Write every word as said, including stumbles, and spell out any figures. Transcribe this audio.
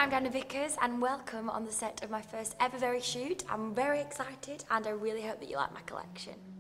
I'm Diana Vickers and welcome on the set of my first ever Very shoot. I'm very excited and I really hope that you like my collection.